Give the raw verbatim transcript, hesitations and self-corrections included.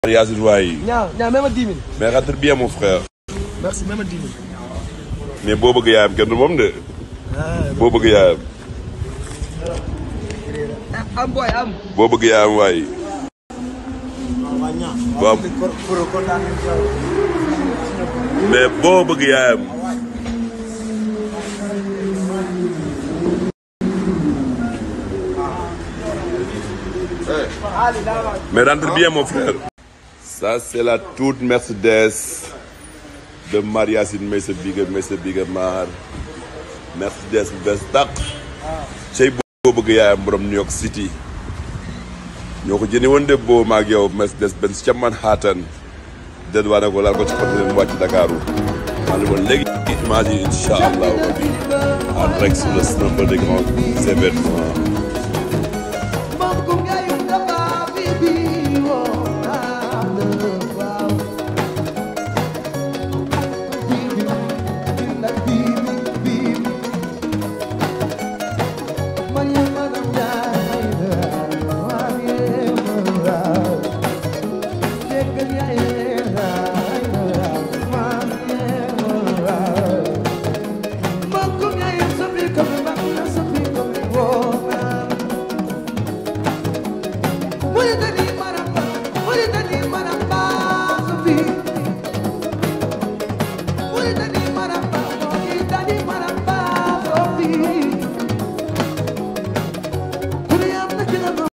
Yacine waay. ñaa ñaa même dix mille. mais rentre bien mon frère. merci même dix mille. mais boo bëgg yaayam kenn du moom de. boo bëgg yaayam. am boy am. boo bëgg yaayam waay. waaw. mais boo bëgg yaayam. mais rentre bien mon frère. Ça c'est la toute Mercedes de Mariasine Meysa Biga Meysa Biga Mar Mercedes bu bees tàq cey boo bëgg yaayam borom New York City ñoo ko jëndi woon de boo maag yow Mercedes Benz ca Manhattan déet waa ne ko laal ko ci côté leen wàcc Dakaru maa ngi woon léegi image yi incha allahu rabbi en direct sur le snap des grands événements.